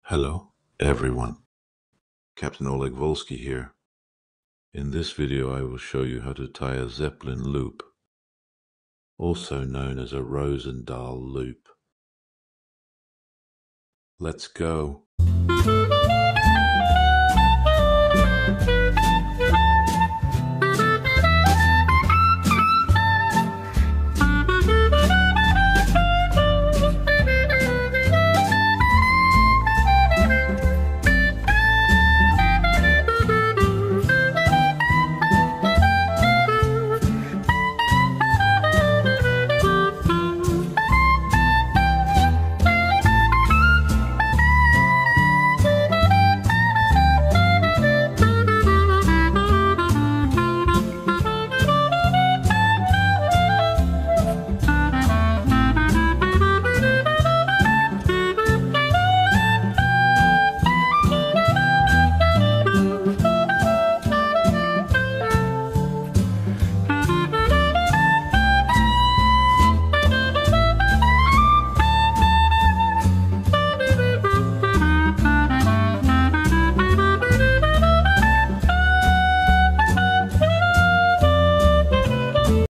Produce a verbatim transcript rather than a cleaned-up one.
Hello, everyone. Captain Oleg Volsky here. In this video I will show you how to tie a Zeppelin loop, also known as a Rosendahl loop. Let's go.